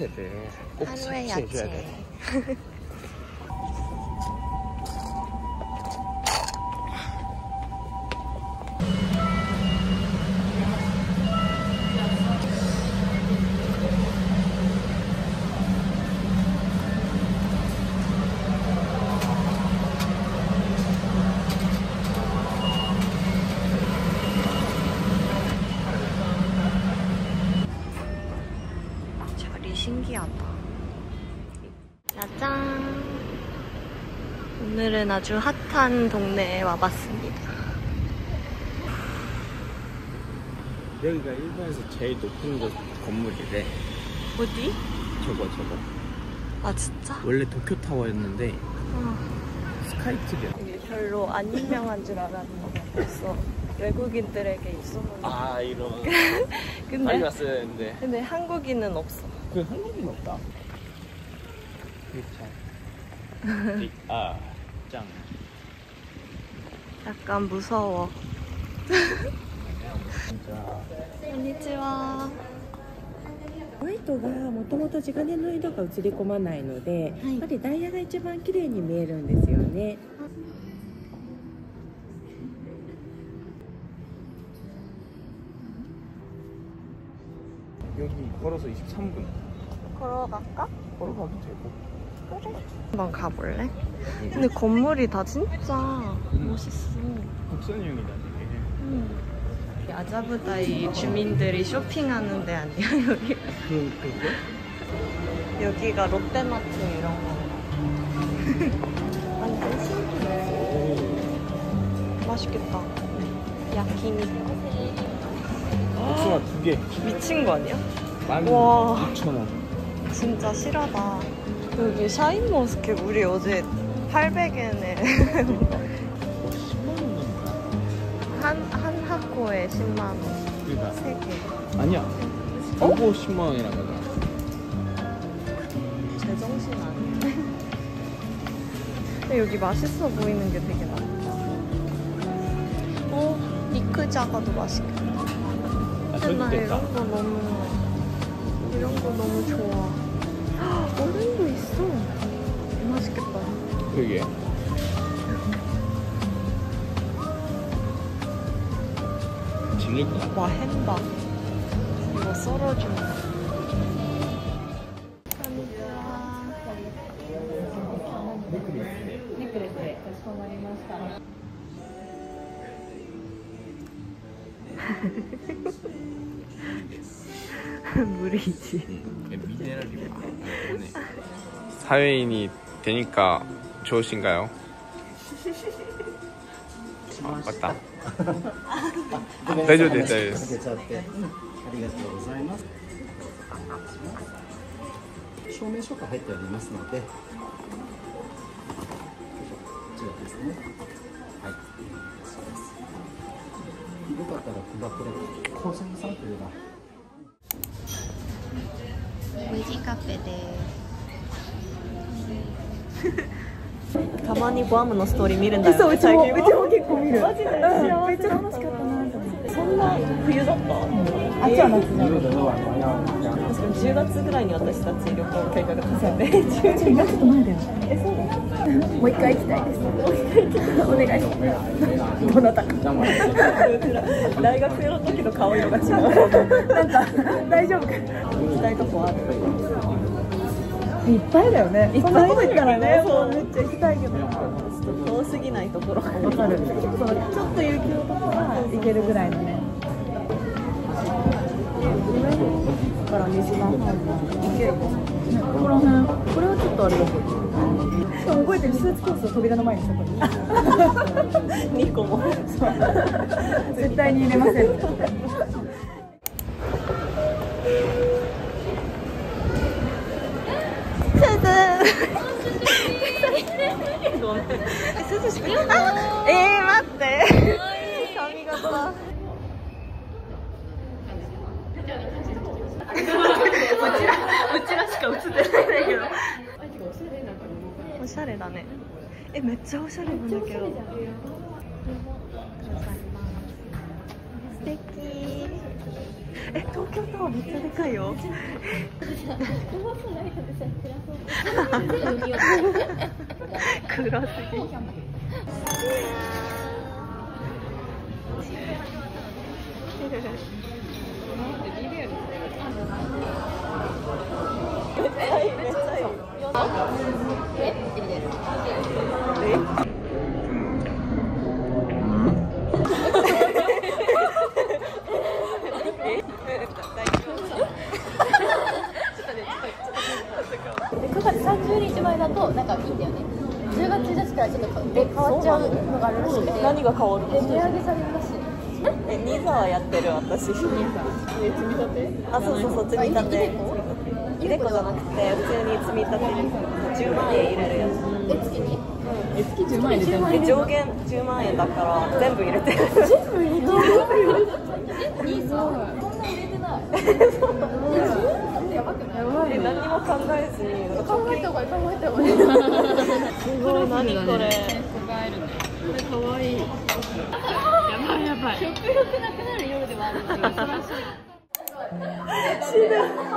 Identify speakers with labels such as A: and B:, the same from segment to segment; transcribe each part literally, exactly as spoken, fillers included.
A: 야채를 꼭
B: 하루에
A: 섭취해줘야
B: 야채.
A: 돼.
B: 신기하다. 짜잔! 오늘은 아주 핫한 동네에 와봤습니다.
A: 여기가 일본에서 제일 높은 곳 건물이래.
B: 어디?
A: 저거 저거.
B: 아 진짜?
A: 원래 도쿄타워였는데
B: 어.
A: 스카이트리야.
B: 이게 별로 안 유명한 줄 알았는데 벌써 외국인들에게 입소문이.
A: 아 이런.
B: 근데
A: 빨리 왔어야 했는데.
B: 근데 한국인은 없어.
A: 그 한국인 없다. 그렇죠. 아, 짱.
B: 약간 무서워.
A: 진짜.
B: 안녕하세요.
C: ホワイトがもともと地金の色が映り込まないので、
B: はい、
C: やっぱりダイヤが一番綺麗に見えるんですよね。
A: 여기 걸어서 이십삼 분.
B: 걸어갈까?
A: 걸어가도 되고.
B: 그래. 한번 가볼래? 근데 건물이 다 진짜
A: 음.
B: 멋있어.
A: 국선형이다 되게.
B: 음. 아자부다이 주민들이 쇼핑하는 데 아니야 여기?
A: 그 그거?
B: 여기가 롯데마트 이런 건가? 완전 신기해. 맛있겠다. 야키니.
A: 복숭아 두 개.
B: 미친 거 아니야?
A: 만
B: 와.
A: 육천 원.
B: 진짜 실하다. 여기 샤인머스켓 우리 어제 팔백 엔에
A: 십만 원 넘는 거야?
B: 한, 한 학코에 십만 원.
A: 그러니까.
B: 세 개.
A: 아니야.
B: 어?
A: 이거 십만 원이란 거잖아.
B: 제정신 아니네. 근데 여기 맛있어 보이는 게 되게 많다. 어? 니크자가도 맛있겠다.
A: 아,
B: 근데 나
A: 저기도 있다.
B: 이런 거 너무 이런 거 너무 좋아. 헉, 어른도 있어. 맛있겠다.
A: 그게. 질릴 것 같아.
B: 와, 햄밥. 이거 썰어준다. 물이지.
A: 미네랄이 많네. 사회인이 되니까 좋으신가요? 아, 맞다. 다이丈夫です大丈夫です。
D: ありがとうございます。証明書が入っておりますので、こちらですね。はい。そうです。よかったらここで構成サンプルが。
B: 무지 카페 데. 가만히 보아무のストーリー見るんだよね。最近うちも結構見る。マジで。めっちゃ楽しかったなと思って。そんな冬だった？あっちは夏じゃん。確かにじゅうがつぐらいに私たち旅行計画立てて。じゅうがつちょっと前だよ。え、そうだ。もう一回行きたいです。もう一回行きたい。お願いします。どなたか。大学生の時の顔色が違う。なんか大丈夫か。行きたいとこある。 いっぱいだよね。いっぱい行ったらね、そうめっちゃ行きたいけど、ちょっと遠すぎないところがわかる。そのちょっと雪のところは行けるぐらいのね。上からにじかんはん行けるか。ここら辺、これはちょっとあれだけど。しかも覚えてるスーツケースを扉の前にそこに。にこも。絶対に入れません。 ごめん。涼しくなった。えー、待って。髪型。うちら、うちらしか映ってないんだけど。おしゃれだね。え、めっちゃおしゃれなんだけど。素敵。 え、東京タワーめっちゃでかいよ。黒すぎ。めっちゃいい、めっちゃいい。え、
E: くがつさんじゅうにちまえだとなんかいいんだよね。じゅうがつついたちからちょっと変わっちゃうのがあるらしくて。
B: 何が変わるの？
E: 値上げされるらしい。
B: え、ニーサはやってる私。え、積み立て？あ、そうそうそう、積み立て。イデコじゃなくて普通に積み立てじゅうまんえん入れるやつ。
E: え、月に？
B: え、月じゅうまんえん入れてる。上限じゅうまんえんだから全部入れてる。全部入れてる。
E: ニーサそんな入れてない。やばくない？
B: え、何にも考えずに
E: 考えた方がいい、考えた方がいい。
B: すごい、何これ。
C: かわいい。やばいやばい。
E: 食欲なくなる夜ではあるんだけど、そらしい。
B: 死ぬ。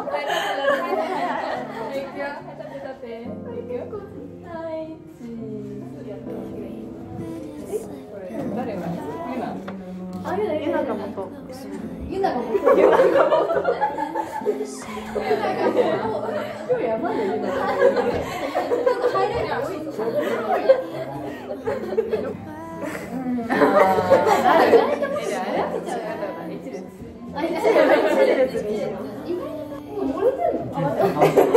B: 誰が？ユナ。あ、ユナ、ユナが元。
E: ユナが元。ユナが元。今日やばいよ、ユナ。入れるやん。あ、